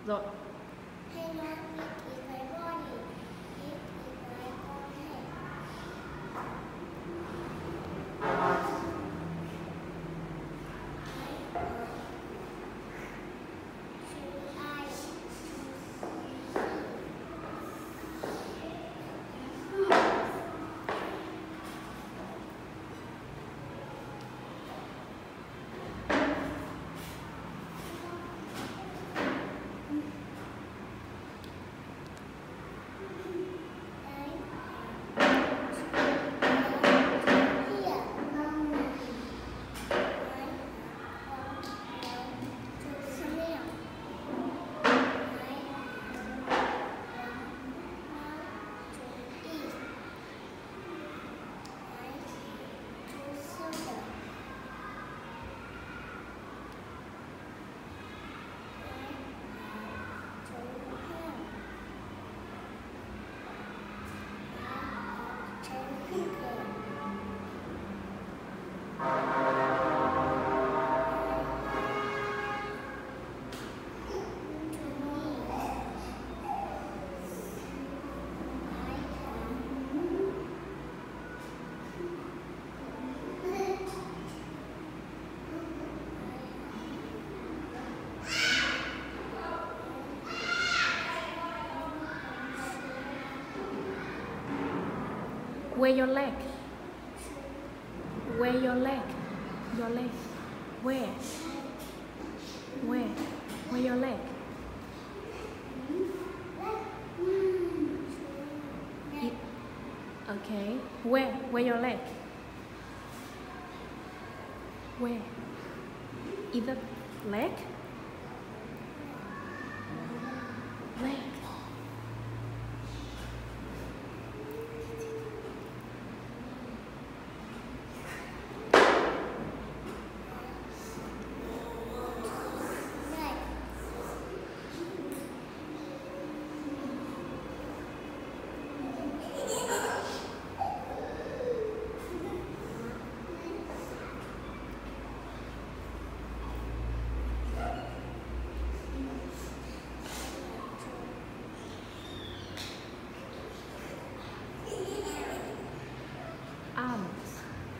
Rồi. Hay nói biết ý cái body, biết ý cái con thể. Where your leg? Where your leg? Your leg. Where? Where? Where your leg? Okay. Where? Where your leg? Where? Either leg? Leg. Arms.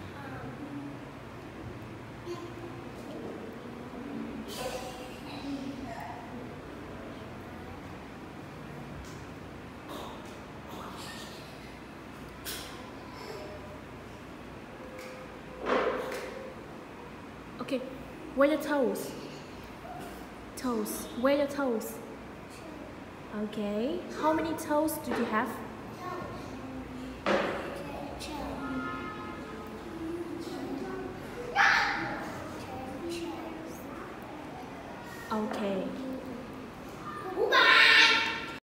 Okay, where your toes? Toes. Where your toes? Okay. How many toes do you have? Okay.